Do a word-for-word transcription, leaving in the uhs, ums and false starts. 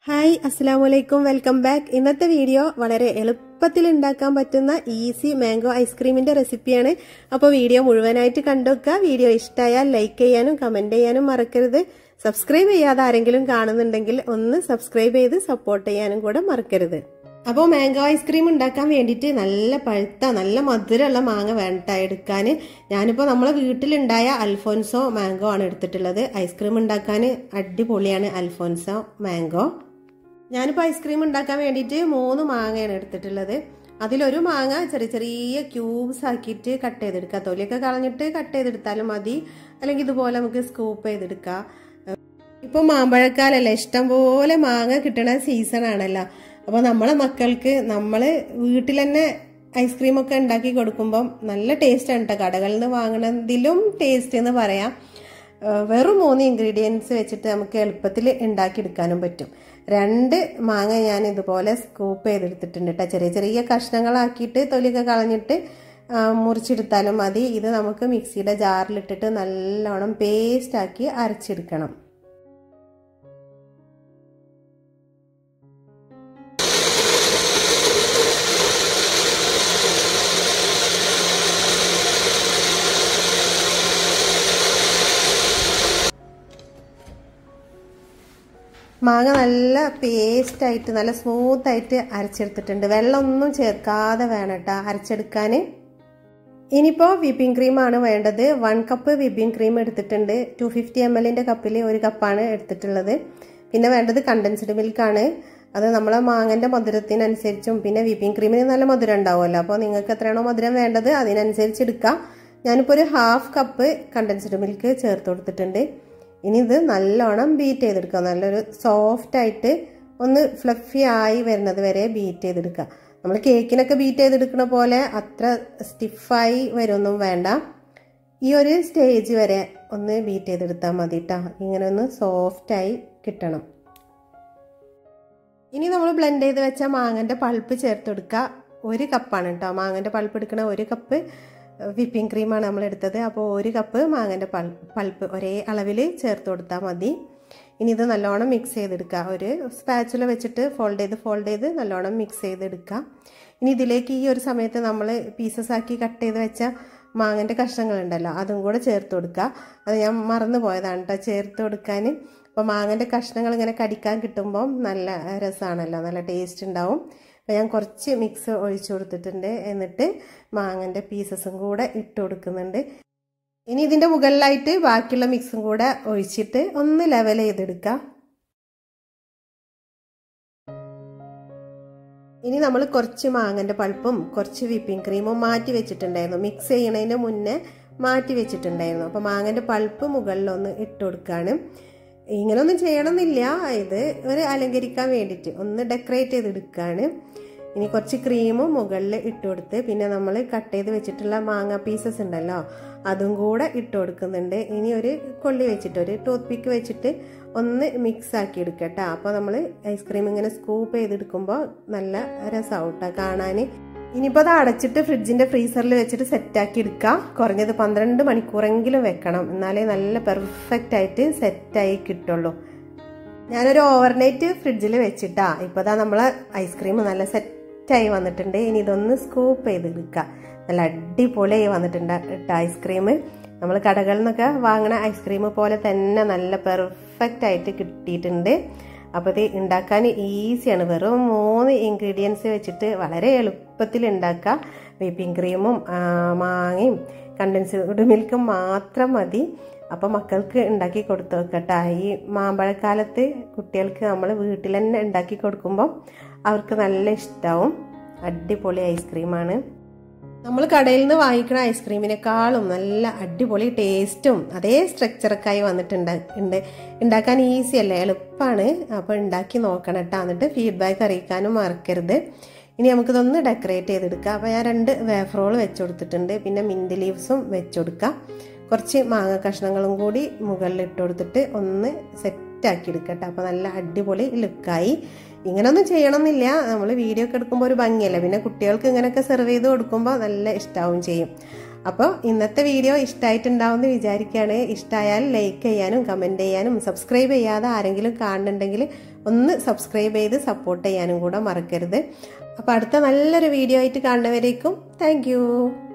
Hi അസ്സലാമു അലൈക്കും welcome back. ഇന്നത്തെ വീഡിയോ വളരെ എളുപ്പത്തിൽ ഉണ്ടാക്കാൻ പറ്റുന്ന ഈസി മാംഗോ ഐസ്ക്രീമിന്റെ റെസിപ്പിയാണ്. അപ്പോൾ വീഡിയോ മുഴുവനായിട്ട് കണ്ടുവെക്കുക. വീഡിയോ ഇഷ്ടമായാൽ ലൈക്ക് ചെയ്യാനും കമന്റ് ചെയ്യാനും മറക്കരുത്. സബ്സ്ക്രൈബ് ചെയ്യാതെ ആരെങ്കിലും കാണുന്നുണ്ടെങ്കിൽ ഒന്ന് സബ്സ്ക്രൈബ് ചെയ്ത് സപ്പോർട്ട് ചെയ്യാനും കൂടെ മറക്കരുത്. അപ്പോൾ മാംഗോ ഐസ്ക്രീം ഉണ്ടാക്കാൻ വേണ്ടിയിട്ട് നല്ല പഴുത്ത നല്ല മധുരമുള്ള മാങ്ങ വേണ്ട എടുക്കാൻ. ഞാനിപ്പോൾ നമ്മളെ വീട്ടിലുണ്ടായ അൽഫോൻസോ മാംഗോ ആണ് എടുത്തിട്ടുള്ളത്. ഐസ്ക്രീം ഉണ്ടാക്കാൻ അടിപൊളിയാണ് അൽഫോൻസോ മാംഗോ. ഞാനിപ്പോൾ ഐസ്ക്രീം ഉണ്ടാക്കാൻ വേണ്ടിയിട്ട് മൂന്ന് മാങ്ങയാണ് എടുത്തിട്ടുള്ളത്. അതിലൊരു മാങ്ങ ചെറിയ ചെറിയ ക്യൂബ്സ് ആക്കിയിട്ട് കട്ട് ചെയ്തെടുക്കുക. തൊലിയൊക്കെ കളഞ്ഞിട്ട് കട്ട് ചെയ്തെടുത്താലും മതി, അല്ലെങ്കിൽ ഇതുപോലെ നമുക്ക് സ്കൂപ്പ് ചെയ്തെടുക്കാം. ഇപ്പോൾ മാമ്പഴക്കാലല്ലേ, ഇഷ്ടം പോലെ മാങ്ങ കിട്ടണ സീസൺ ആണല്ലോ. അപ്പോൾ നമ്മളെ മക്കൾക്ക് നമ്മൾ വീട്ടിൽ തന്നെ ഐസ്ക്രീമൊക്കെ ഉണ്ടാക്കി കൊടുക്കുമ്പം നല്ല ടേസ്റ്റാണ് കേട്ടോ. കടകളിൽ നിന്ന് വാങ്ങണതിലും ടേസ്റ്റ് എന്ന് പറയാം. വെറും മൂന്ന് ഇൻഗ്രീഡിയൻസ് വെച്ചിട്ട് നമുക്ക് എളുപ്പത്തിൽ ഉണ്ടാക്കിയെടുക്കാനും പറ്റും. രണ്ട് മാങ്ങ ഞാൻ ഇതുപോലെ സ്കൂപ്പ് ചെയ്തെടുത്തിട്ടുണ്ട് കേട്ടോ. ചെറിയ ചെറിയ കഷ്ണങ്ങളാക്കിയിട്ട് തൊലിയൊക്കെ കളഞ്ഞിട്ട് മുറിച്ചെടുത്താലും മതി. ഇത് നമുക്ക് മിക്സിയുടെ ജാറിലിട്ടിട്ട് നല്ലോണം പേസ്റ്റാക്കി അരച്ചെടുക്കണം. മാങ്ങ നല്ല പേസ്റ്റായിട്ട് നല്ല സ്മൂത്തായിട്ട് അരച്ചെടുത്തിട്ടുണ്ട്. വെള്ളമൊന്നും ചേർക്കാതെ വേണം കേട്ടോ അരച്ചെടുക്കാൻ. ഇനിയിപ്പോൾ വിപ്പിംഗ് ക്രീമാണ് വേണ്ടത്. വൺ കപ്പ് വിപ്പിംഗ് ക്രീം എടുത്തിട്ടുണ്ട്. ടു ഫിഫ്റ്റി എം എല്ലിൻ്റെ കപ്പിൽ ഒരു കപ്പാണ് എടുത്തിട്ടുള്ളത്. പിന്നെ വേണ്ടത് കണ്ടൻസ്ഡ് മിൽക്കാണ്. അത് നമ്മളെ മാങ്ങൻ്റെ മധുരത്തിനനുസരിച്ചും പിന്നെ വിപ്പിംഗ് ക്രീമിന് നല്ല മധുരം ഉണ്ടാവുമല്ലോ. അപ്പോൾ നിങ്ങൾക്ക് എത്രയാണോ മധുരം വേണ്ടത് അതിനനുസരിച്ച് എടുക്കാം. ഞാനിപ്പോൾ ഒരു ഹാഫ് കപ്പ് കണ്ടൻസ്ഡ് മിൽക്ക് ചേർത്ത് കൊടുത്തിട്ടുണ്ട്. ഇനി ഇത് നല്ലോണം ബീറ്റ് ചെയ്തെടുക്കുക. നല്ലൊരു സോഫ്റ്റ് ആയിട്ട് ഒന്ന് ഫ്ലഫി ആയി വരുന്നത് വരെ ബീറ്റ് ചെയ്തെടുക്കുക. നമ്മൾ കേക്കിനൊക്കെ ബീറ്റ് ചെയ്തെടുക്കുന്ന പോലെ അത്ര സ്റ്റിഫായി വരുമൊന്നും വേണ്ട. ഈ ഒരു സ്റ്റേജ് വരെ ഒന്ന് ബീറ്റ് ചെയ്തെടുത്താൽ മതി കേട്ടോ. ഇങ്ങനെ ഒന്ന് സോഫ്റ്റായി കിട്ടണം. ഇനി നമ്മൾ ബ്ലെൻഡ് ചെയ്ത് വെച്ച മാങ്ങൻ്റെ പൾപ്പ് ചേർത്ത് കൊടുക്കുക. ഒരു കപ്പാണ് കേട്ടോ മാങ്ങൻ്റെ പൾപ്പ് എടുക്കണ. ഒരു കപ്പ് വിപ്പിംഗ് ക്രീമാണ് നമ്മൾ എടുത്തത്. അപ്പോൾ ഒരു കപ്പ് മാങ്ങൻ്റെ പൾ പൾപ്പ് ഒരേ അളവിൽ ചേർത്ത് കൊടുത്താൽ മതി. ഇനി ഇത് നല്ലോണം മിക്സ് ചെയ്തെടുക്കുക. ഒരു സ്പാച്ചുല വെച്ചിട്ട് ഫോൾഡ് ചെയ്ത് ഫോൾഡ് ചെയ്ത് നല്ലോണം മിക്സ് ചെയ്തെടുക്കുക. ഇനി ഇതിലേക്ക് ഈ ഒരു സമയത്ത് നമ്മൾ പീസസ് ആക്കി കട്ട് ചെയ്ത് വെച്ച മാങ്ങൻ്റെ കഷ്ണങ്ങളുണ്ടല്ലോ അതും കൂടെ ചേർത്ത് കൊടുക്കുക. അത് ഞാൻ മറന്നു പോയതാണ് കേട്ടോ ചേർത്ത് കൊടുക്കാൻ. അപ്പോൾ മാങ്ങൻ്റെ കഷ്ണങ്ങൾ ഇങ്ങനെ കടിക്കാൻ കിട്ടുമ്പം നല്ല രസമാണല്ലോ, നല്ല ടേസ്റ്റ് ഉണ്ടാവും. അപ്പോൾ ഞാൻ കുറച്ച് മിക്സ് ഒഴിച്ചു കൊടുത്തിട്ടുണ്ട്. എന്നിട്ട് മാങ്ങൻ്റെ പീസസും കൂടെ ഇട്ട് കൊടുക്കുന്നുണ്ട്. ഇനി ഇതിൻ്റെ മുകളിലായിട്ട് ബാക്കിയുള്ള മിക്സും കൂടെ ഒഴിച്ചിട്ട് ഒന്ന് ലെവൽ ചെയ്തെടുക്കാം. ഇനി നമ്മൾ കുറച്ച് മാങ്ങൻ്റെ പൾപ്പും കുറച്ച് വിപ്പിംഗ് ക്രീമും മാറ്റി വെച്ചിട്ടുണ്ടായിരുന്നു. മിക്സ് ചെയ്യണതിന് മുന്നേ മാറ്റി വെച്ചിട്ടുണ്ടായിരുന്നു. അപ്പോൾ മാങ്ങൻ്റെ പൾപ്പ് മുകളിലൊന്ന് ഇട്ട് കൊടുക്കുകയാണ്. ഇങ്ങനെയൊന്നും ചെയ്യണമെന്നില്ല, ഇത് ഒരു അലങ്കരിക്കാൻ വേണ്ടിയിട്ട് ഒന്ന് ഡെക്കറേറ്റ് ചെയ്തെടുക്കുകയാണ്. ഇനി കുറച്ച് ക്രീമും മുകളിൽ ഇട്ട് കൊടുത്ത് പിന്നെ നമ്മൾ കട്ട് ചെയ്ത് വെച്ചിട്ടുള്ള മാങ്ങ പീസസ് ഉണ്ടല്ലോ അതും കൂടെ ഇട്ട് കൊടുക്കുന്നുണ്ട്. ഇനി ഒരു കൊള്ളി വെച്ചിട്ട് ഒരു ടൂത്ത് പിക്ക് വെച്ചിട്ട് ഒന്ന് മിക്സ് ആക്കി എടുക്കട്ടോ. അപ്പോൾ നമ്മൾ ഐസ്ക്രീം ഇങ്ങനെ സ്കൂപ്പ് ചെയ്തെടുക്കുമ്പോൾ നല്ല രസമാവും കേട്ടോ കാണാൻ. ഇനിയിപ്പോൾ അത് അടച്ചിട്ട് ഫ്രിഡ്ജിൻ്റെ ഫ്രീസറിൽ വെച്ചിട്ട് സെറ്റാക്കി എടുക്കുക. കുറഞ്ഞത് പന്ത്രണ്ട് മണിക്കൂറെങ്കിലും വെക്കണം, എന്നാലേ നല്ല പെർഫെക്റ്റ് ആയിട്ട് സെറ്റായി കിട്ടുള്ളൂ. ഞാനൊരു ഓവർനൈറ്റ് ഫ്രിഡ്ജിൽ വെച്ചിട്ടാ ഇപ്പോൾ ദാ നമ്മളെ ഐസ്ക്രീം നല്ല സെറ്റായി വന്നിട്ടുണ്ട്. ഇനി ഇതൊന്ന് സ്കൂപ്പ് ചെയ്തെടുക്കുക. നല്ല അടിപൊളിയായി വന്നിട്ടുണ്ട് കേട്ടോ ഐസ്ക്രീം. നമ്മൾ കടകളിൽ നിന്നൊക്കെ വാങ്ങണ ഐസ്ക്രീം പോലെ തന്നെ നല്ല പെർഫെക്റ്റ് ആയിട്ട് കിട്ടിയിട്ടുണ്ട്. അപ്പോൾ ഇത് ഉണ്ടാക്കാൻ ഈസിയാണ്. വെറും മൂന്ന് ഇൻഗ്രീഡിയൻസ് വെച്ചിട്ട് വളരെ എളുപ്പത്തിൽ ഉണ്ടാക്കുക. വിപ്പിംഗ് ക്രീമും മാങ്ങയും കണ്ടൻസ്ഡ് മിൽക്കും മാത്രം മതി. അപ്പോൾ മക്കൾക്ക് ഉണ്ടാക്കി കൊടുത്തു നോക്കട്ടെ. ഈ മാമ്പഴക്കാലത്ത് കുട്ടികൾക്ക് നമ്മൾ വീട്ടിൽ തന്നെ ഉണ്ടാക്കി കൊടുക്കുമ്പോൾ അവർക്ക് നല്ല ഇഷ്ടമാവും. അടിപൊളി ഐസ്ക്രീമാണ്. നമ്മൾ കടയിൽ നിന്ന് വാങ്ങിക്കുന്ന ഐസ്ക്രീമിനേക്കാളും നല്ല അടിപൊളി ടേസ്റ്റും അതേ സ്ട്രക്ചറൊക്കെ ആയി വന്നിട്ടുണ്ട് ഉണ്ട് ഉണ്ടാക്കാൻ ഈസി അല്ലേ, എളുപ്പമാണ്. അപ്പോൾ ഉണ്ടാക്കി നോക്കണം കേട്ടോ. എന്നിട്ട് ഫീഡ്ബാക്ക് അറിയിക്കാനും മറക്കരുത്. ഇനി നമുക്കിതൊന്ന് ഡെക്കറേറ്റ് ചെയ്തെടുക്കാം. അപ്പോൾ ഞാൻ രണ്ട് വേഫർ റോൾ വെച്ച് കൊടുത്തിട്ടുണ്ട്. പിന്നെ മിൻറ്റ് ലീവ്സും വെച്ച് കൊടുക്കാം. കുറച്ച് മാങ്ങ കഷ്ണങ്ങളും കൂടി മുകളിൽ ഇട്ട് കൊടുത്തിട്ട് ഒന്ന് സെറ്റാക്കി എടുക്കട്ടെ. അപ്പോൾ നല്ല അടിപൊളി ലുക്കായി. ഇങ്ങനൊന്നും ചെയ്യണമെന്നില്ല, നമ്മൾ വീഡിയോ ഒക്കെ എടുക്കുമ്പോൾ ഒരു ഭംഗിയല്ല. പിന്നെ കുട്ടികൾക്ക് ഇങ്ങനെയൊക്കെ സെർവ് ചെയ്ത് കൊടുക്കുമ്പോൾ നല്ല ഇഷ്ടമാവും ചെയ്യും. അപ്പോൾ ഇന്നത്തെ വീഡിയോ ഇഷ്ടമായിട്ടുണ്ടാവുമെന്ന് വിചാരിക്കുകയാണ്. ഇഷ്ടമായാൽ ലൈക്ക് ചെയ്യാനും കമൻറ്റ് ചെയ്യാനും സബ്സ്ക്രൈബ് ചെയ്യാതെ ആരെങ്കിലും കാണുന്നുണ്ടെങ്കിൽ ഒന്ന് സബ്സ്ക്രൈബ് ചെയ്ത് സപ്പോർട്ട് ചെയ്യാനും കൂടെ മറക്കരുത്. അപ്പോൾ അടുത്ത നല്ലൊരു വീഡിയോ ആയിട്ട് കാണുന്നവരേക്കും താങ്ക് യു.